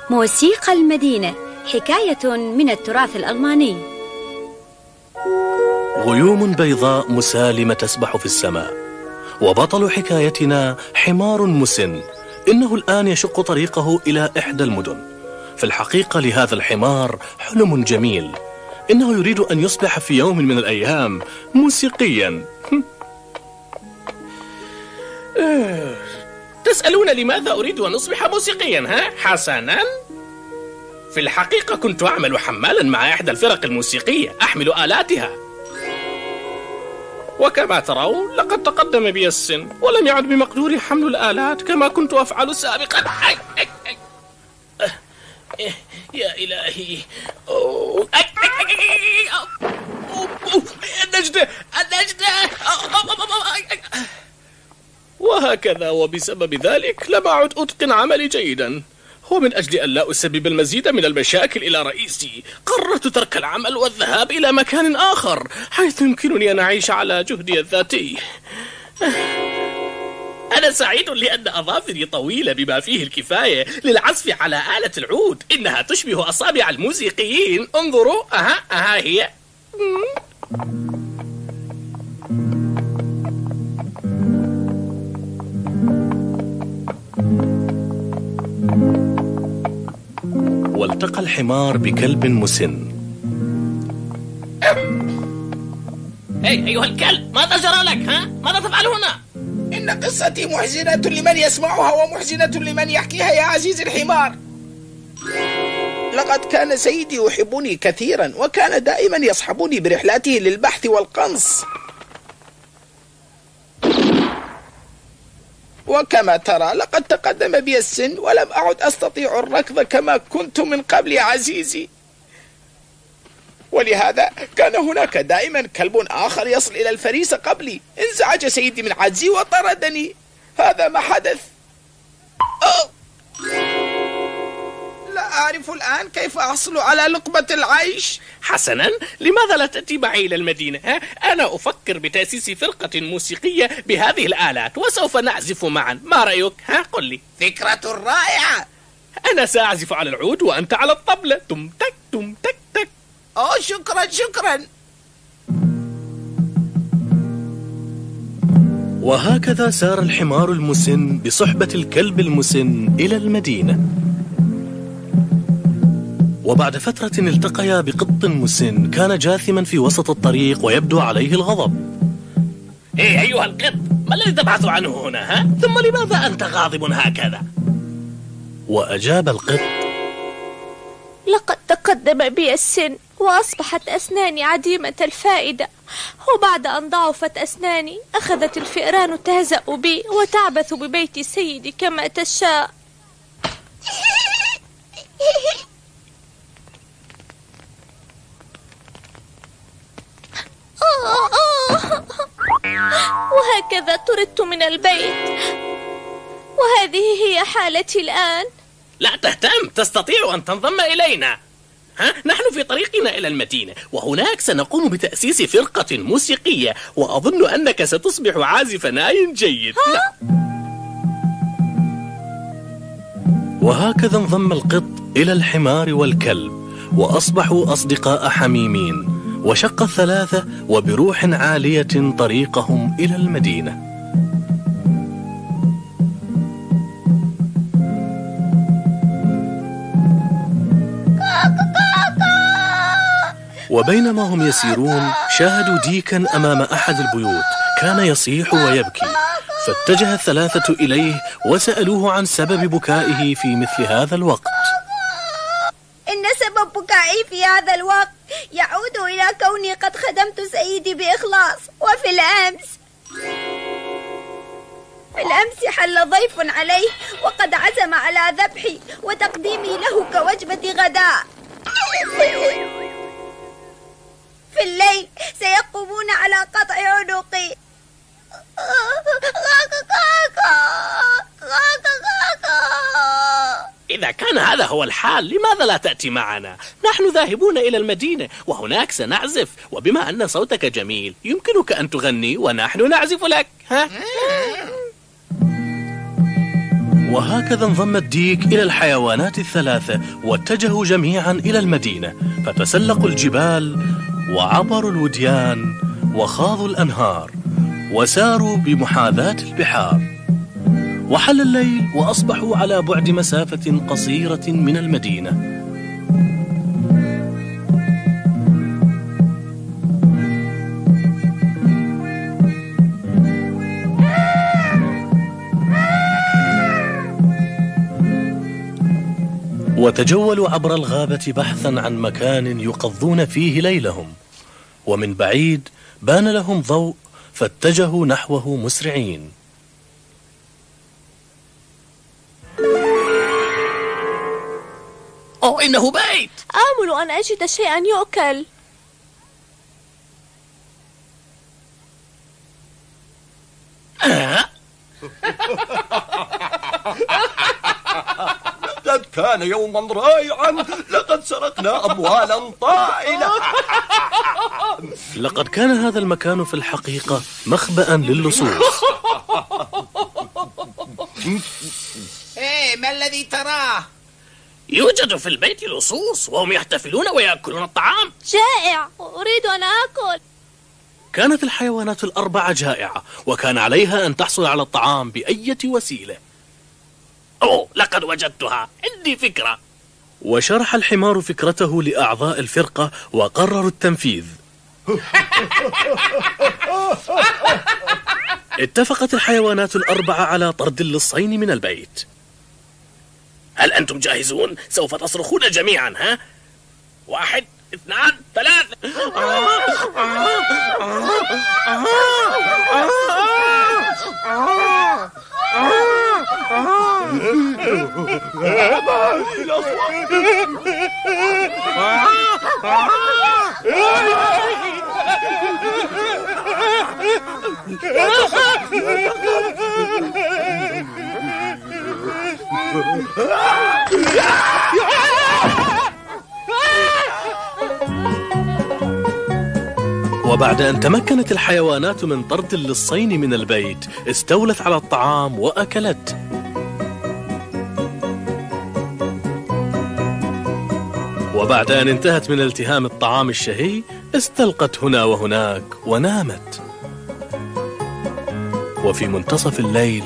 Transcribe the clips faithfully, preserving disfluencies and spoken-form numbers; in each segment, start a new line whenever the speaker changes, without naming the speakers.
موسيقى المدينة، حكاية من التراث الألماني.
غيوم بيضاء مسالمة تسبح في السماء، وبطل حكايتنا حمار مسن. إنه الآن يشق طريقه إلى إحدى المدن. في الحقيقة لهذا الحمار حلم جميل، إنه يريد أن يصبح في يوم من الأيام موسيقيا.
تسألون لماذا أريد أن أصبح موسيقيا؟ ها؟ حسنا، في الحقيقة كنت أعمل حمالا مع إحدى الفرق الموسيقية، أحمل آلاتها، وكما ترون لقد تقدم بي السن، ولم يعد بمقدوري حمل الآلات كما كنت أفعل سابقا. أي أي أي. أه. يا إلهي، أوه. أي أي أي. أوه. أوه. النجدة النجدة. وهكذا، وبسبب ذلك لم أعد أتقن عملي جيدا، ومن أجل أن لا أسبب المزيد من المشاكل إلى رئيسي قررت ترك العمل والذهاب إلى مكان آخر حيث يمكنني أن أعيش على جهدي الذاتي. أنا سعيد لأن أظافري طويلة بما فيه الكفاية للعزف على آلة العود، إنها تشبه أصابع الموسيقيين. انظروا، أها أها هي.
والتقى الحمار بكلب مسن.
هي أيها الكلب، ماذا جرى لك؟ ها؟ ماذا تفعل هنا؟
إن قصتي محزنة لمن يسمعها ومحزنة لمن يحكيها يا عزيزي الحمار. لقد كان سيدي يحبني كثيرا، وكان دائما يصحبني برحلاته للبحث والقنص، وكما ترى لقد تقدم بي السن ولم أعد أستطيع الركض كما كنت من قبل يا عزيزي، ولهذا كان هناك دائما كلب آخر يصل إلى الفريسة قبلي. انزعج سيدي من عجزي وطردني. هذا ما حدث. أوه. لا أعرف الآن كيف أحصل على لقمة العيش.
حسنا، لماذا لا تأتي معي إلى المدينة؟ ها؟ أنا أفكر بتأسيس فرقة موسيقية بهذه الآلات، وسوف نعزف معا. ما رأيك؟ ها؟ قل لي.
فكرة رائعة.
أنا سأعزف على العود وأنت على الطبلة. تم تك تم تك تك.
أوه، شكرا شكرا.
وهكذا سار الحمار المسن بصحبة الكلب المسن إلى المدينة. وبعد فترة التقيا بقط مسن كان جاثما في وسط الطريق ويبدو عليه الغضب.
إيه أيها القط، ما الذي تبحث عنه هنا؟ ها؟ ثم لماذا أنت غاضب هكذا؟
وأجاب القط:
لقد تقدم بي السن وأصبحت أسناني عديمة الفائدة، وبعد أن ضعفت أسناني أخذت الفئران تهزأ بي وتعبث ببيت سيدي كما تشاء. وهكذا طردت من البيت، وهذه هي حالتي الآن.
لا تهتم، تستطيع أن تنضم إلينا. ها؟ نحن في طريقنا إلى المدينة، وهناك سنقوم بتأسيس فرقة موسيقية، وأظن أنك ستصبح عازف ناي جيد.
وهكذا انضم القط إلى الحمار والكلب، وأصبحوا أصدقاء حميمين، وشق الثلاثة وبروح عالية طريقهم إلى المدينة. وبينما هم يسيرون شاهدوا ديكا أمام أحد البيوت كان يصيح ويبكي، فاتجه الثلاثة إليه وسألوه عن سبب بكائه في مثل هذا الوقت.
إن سبب بكائي في هذا الوقت يعود إلى كوني قد خدمت سيدي بإخلاص، وفي الأمس في الأمس حل ضيف عليه وقد عزم على ذبحي وتقديمي له كوجبة غداء. في الليل سيقومون على قطع عنقي.
إذا كان هذا هو الحال، لماذا لا تأتي معنا؟ نحن ذاهبون إلى المدينة، وهناك سنعزف، وبما أن صوتك جميل يمكنك أن تغني ونحن نعزف لك. ها؟
وهكذا انضم الديك إلى الحيوانات الثلاثة، واتجهوا جميعا إلى المدينة، فتسلقوا الجبال وعبروا الوديان وخاضوا الأنهار وساروا بمحاذاة البحار. وحل الليل وأصبحوا على بعد مسافة قصيرة من المدينة. وتجولوا عبر الغابة بحثا عن مكان يقضون فيه ليلهم، ومن بعيد بان لهم ضوء فاتجهوا نحوه مسرعين.
أوه، إنه بيت.
آمل أن أجد شيئا يؤكل.
أه؟
لقد كان يوما رائعا، لقد سرقنا أموالا طائلة.
لقد كان هذا المكان في الحقيقة مخبأ للصوص.
إيه، ما الذي تراه؟
يوجد في البيت لصوص وهم يحتفلون ويأكلون الطعام.
جائع، أريد أن آكل.
كانت الحيوانات الأربعة جائعة، وكان عليها أن تحصل على الطعام بأية وسيلة.
أوه، لقد وجدتها، عندي فكرة.
وشرح الحمار فكرته لأعضاء الفرقة وقرروا التنفيذ. اتفقت الحيوانات الأربعة على طرد اللصين من البيت.
هل أنتم جاهزون؟ سوف تصرخون جميعا، ها؟ واحد، اثنان، ثلاثة.
وبعد أن تمكنت الحيوانات من طرد اللصين من البيت، استولت على الطعام وأكلت. وبعد أن انتهت من التهام الطعام الشهي، استلقت هنا وهناك ونامت. وفي منتصف الليل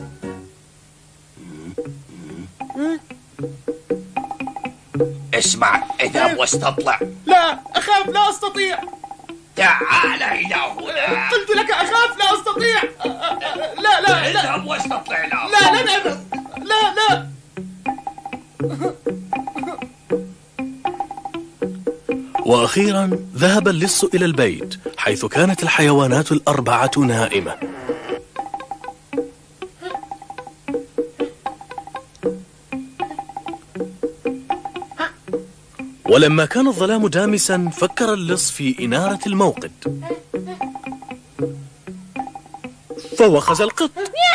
اسمع، اذهب واستطلع.
لا، أخاف، لا أستطيع.
تعال إلى هنا.
قلت لك أخاف، لا أستطيع. لا لا لا.
اذهب واستطلع. لا
لا لا لا لا.
وأخيرا ذهب اللص إلى البيت، حيث كانت الحيوانات الأربعة نائمة. ولما كان الظلام دامسا، فكر اللص في إنارة الموقد، فوخز القط.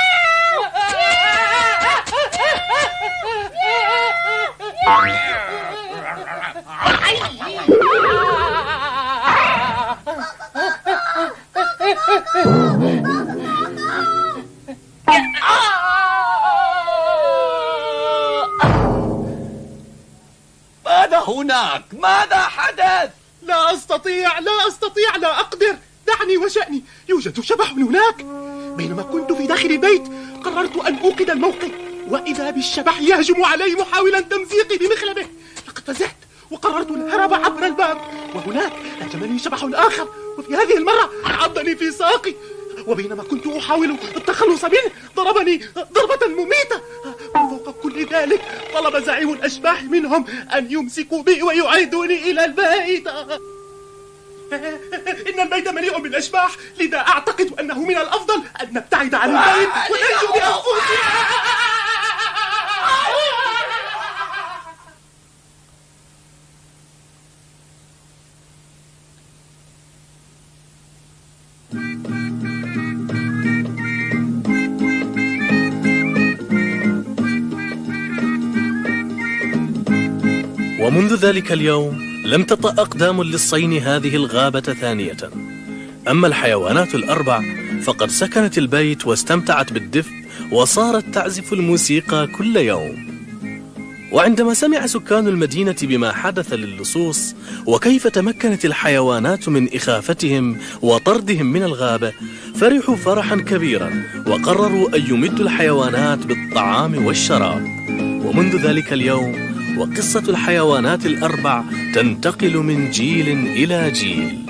ماذا هناك؟ ماذا حدث؟
لا أستطيع، لا أستطيع، لا أقدر. دعني وشأني، يوجد شبح هناك. بينما كنت في داخل البيت قررت أن أوقد الموقد، وإذا بالشبح يهجم علي محاولا تمزيقي بمخلبه. لقد فزعت وقررت الهرب عبر الباب، وهناك هاجمني شبح آخر، وفي هذه المرة عضني في ساقي. وبينما كنت أحاول التخلص منه ضربني ضربة مميتة. وفوق كل ذلك طلب زعيم الأشباح منهم أن يمسكوا بي ويعيدوني إلى البيت. إن البيت مليء بالأشباح، لذا أعتقد أنه من الأفضل أن نبتعد عن البيت وننجو بأنفسنا.
ومنذ ذلك اليوم لم تطأ أقدام اللصين هذه الغابة ثانية. أما الحيوانات الأربع فقد سكنت البيت واستمتعت بالدفء وصارت تعزف الموسيقى كل يوم. وعندما سمع سكان المدينة بما حدث للصوص وكيف تمكنت الحيوانات من إخافتهم وطردهم من الغابة، فرحوا فرحا كبيرا وقرروا أن يمدوا الحيوانات بالطعام والشراب. ومنذ ذلك اليوم وقصة الحيوانات الأربع تنتقل من جيل إلى جيل.